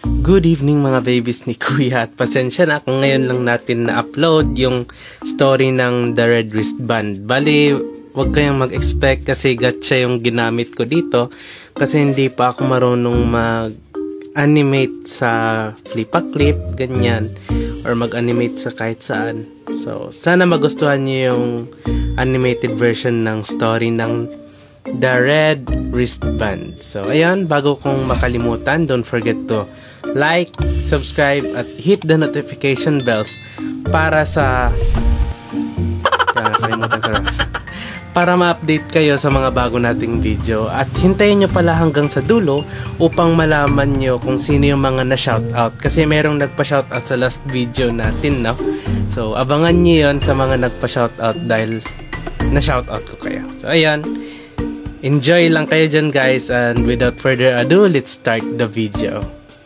Good evening mga babies ni Kuya, at pasensya na kung ngayon lang natin na-upload yung story ng The Red Wristband. Bali, wag kayong mag-expect kasi gacha yung ginamit ko dito kasi hindi pa ako marunong mag-animate sa flip-a-clip, ganyan, or mag-animate sa kahit saan. So, sana magustuhan niyo yung animated version ng story ng The Red Wristband. So, ayan, bago kong makalimutan, don't forget to like, subscribe, at hit the notification bells para para ma-update kayo sa mga bago nating video. At hintayin nyo pala hanggang sa dulo upang malaman nyo kung sino yung mga na-shoutout. Kasi merong nagpa-shoutout sa last video natin, no? So, abangan nyo yun sa mga nagpa-shoutout dahil na-shoutout ko kayo. So, ayan. Enjoy lang kayo dyan, guys. And without further ado, let's start the video.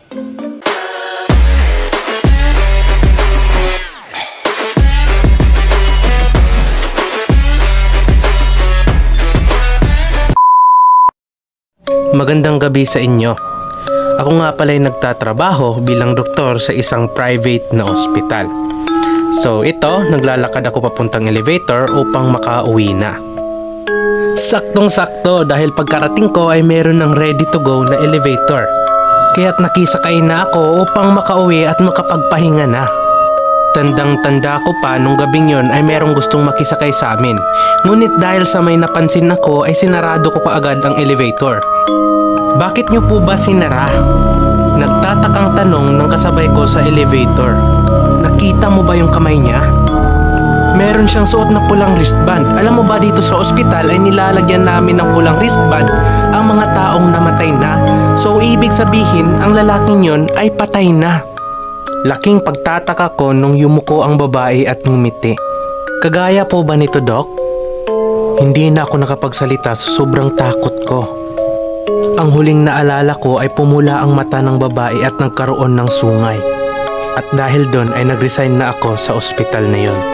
Magandang gabi sa inyo. Ako nga pala'y nagtatrabaho bilang doktor sa isang private na ospital. So ito, naglalakad ako papuntang elevator upang makauwi na. Saktong-sakto dahil pagkarating ko ay meron ng ready to go na elevator. Kaya't nakisakay na ako upang makauwi at makapagpahinga na. Tandang-tanda ko pa nung gabing yon ay merong gustong makisakay sa amin. Ngunit dahil sa may napansin ako ay sinarado ko kaagad ang elevator. Bakit nyo po ba sinara? Nagtatakang tanong ng kasabay ko sa elevator. Nakita mo ba yung kamay niya? Meron siyang suot na pulang wristband. Alam mo ba dito sa ospital ay nilalagyan namin ng pulang wristband ang mga taong namatay na. So ibig sabihin ang lalaking yon ay patay na. Laking pagtataka ko nung yumuko ang babae at ngumiti. Kagaya po ba nito, Doc? Hindi na ako nakapagsalita sa sobrang takot ko. Ang huling naalala ko ay pumula ang mata ng babae at nagkaroon ng sungay. At dahil doon ay nag-resign na ako sa ospital na yon.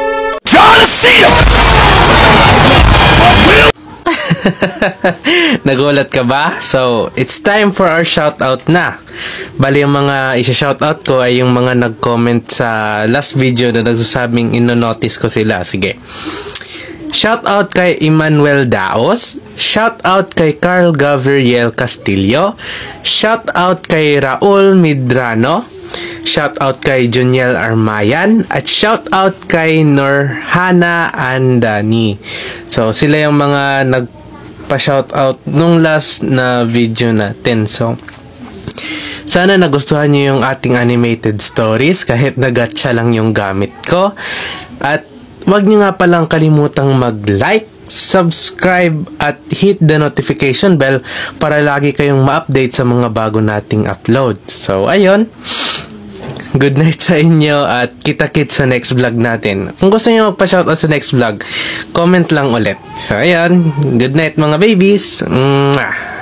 Nagulat ka ba? So, it's time for our shoutout na. Bali, yung mga isa-shoutout ko ay yung mga nag-comment sa last video na nagsasabing ino-notice ko sila. Sige. Shoutout kay Emmanuel Daos. Shoutout kay Carl Gabriel Castillo. Shoutout kay Raul Midrano. Shoutout kay Juniel Armayan. At shoutout kay Norhana Andani. So, sila yung mga nagpa-shoutout nung last na video natin. So, sana nagustuhan nyo yung ating animated stories kahit nagatcha lang yung gamit ko. At wag nyo nga palang kalimutang mag-like, subscribe, at hit the notification bell para lagi kayong ma-update sa mga bago nating upload. So, ayun. Good night sa inyo at kita-kits sa next vlog natin. Kung gusto nyo magpa-shoutout sa next vlog, comment lang ulit. So, ayun. Good night mga babies. Mwah!